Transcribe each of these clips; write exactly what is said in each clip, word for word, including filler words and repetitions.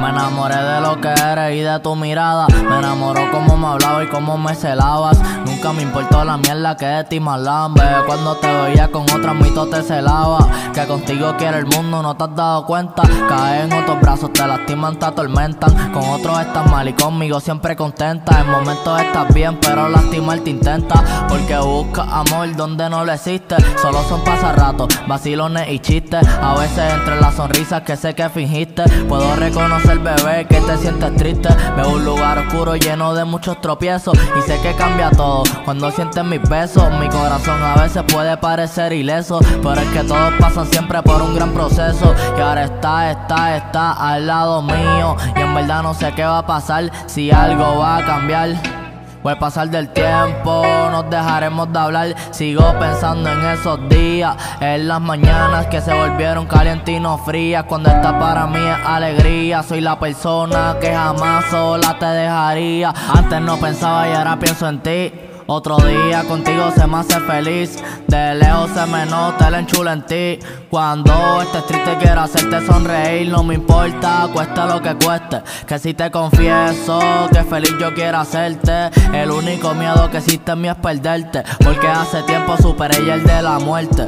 Me enamoré de lo que eres y de tu mirada. Me enamoró cómo me hablaba y cómo me celabas. Nunca me importó la mierda que de ti me hablaban, bebé. Cuando te veía con otras mito te celaba. Que contigo quiere el mundo, no te has dado cuenta. Caes en otros brazos, te lastiman, te atormentan. Con otros estás mal y conmigo siempre contenta. En momentos estás bien, pero lastimar te intenta. Porque buscas amor donde no lo existe. Solo son pasarratos, vacilones y chistes. A veces entre las sonrisas que sé que fingiste, puedo reconocer, bebé, que te sientes triste. Veo un lugar oscuro lleno de muchos tropiezos y sé que cambia todo cuando sientes mis besos. Mi corazón a veces puede parecer ileso, pero es que todos pasan siempre por un gran proceso. Y ahora está, está, está al lado mío, y en verdad no sé qué va a pasar, si algo va a cambiar. O al pasar del tiempo nos dejaremos de hablar. Sigo pensando en esos días, en las mañanas que se volvieron calientes y no frías. Cuando estás para mí es alegría. Soy la persona que jamás sola te dejaría. Antes no pensaba y ahora pienso en ti. Otro día contigo se me hace feliz. De lejos se me nota el enchule en ti. Cuando estés triste quiero hacerte sonreír. No me importa, cueste lo que cueste. Que si te confieso que feliz yo quiero hacerte. El único miedo que existe en mí es perderte. Porque hace tiempo superé ya el de la muerte.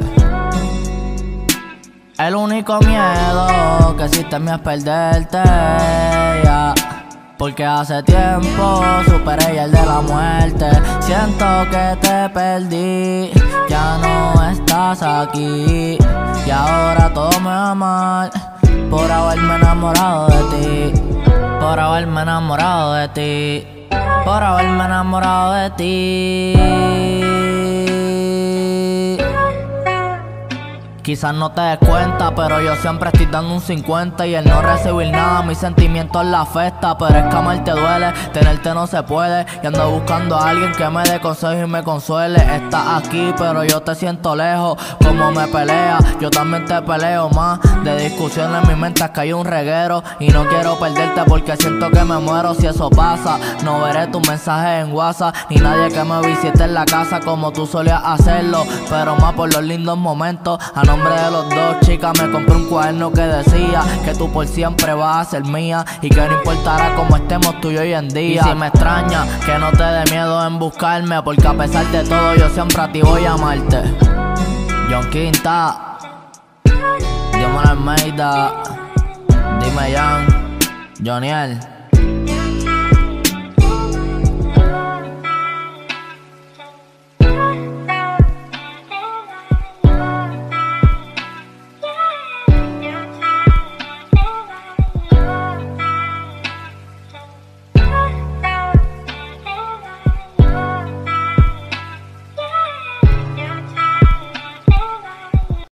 El único miedo que existe en mí es perderte, yeah. Porque hace tiempo superé ya el de la muerte. Siento que te perdí, ya no estás aquí. Y ahora todo me va mal por haberme enamorado de ti. Por haberme enamorado de ti. Por haberme enamorado de ti. Quizás no te des cuenta, pero yo siempre estoy dando un cincuenta. Y el no recibir nada, mis sentimientos la afecta. Pero es que amarte duele, tenerte no se puede. Y ando buscando a alguien que me dé consejos y me consuele. Estás aquí, pero yo te siento lejos. Como me pelea, yo también te peleo más. De discusión en mi mente es que hay un reguero. Y no quiero perderte porque siento que me muero si eso pasa. No veré tus mensajes en WhatsApp, ni nadie que me visite en la casa como tú solías hacerlo. Pero más por los lindos momentos. A nombre de los dos, chicas, me compré un cuaderno que decía que tú por siempre vas a ser mía. Y que no importará cómo estemos tú y hoy en día. Y si me extraña, que no te dé miedo en buscarme. Porque a pesar de todo yo siempre a ti voy a amarte. John Quinta, Dios Almeida, dime Jan, Joniel.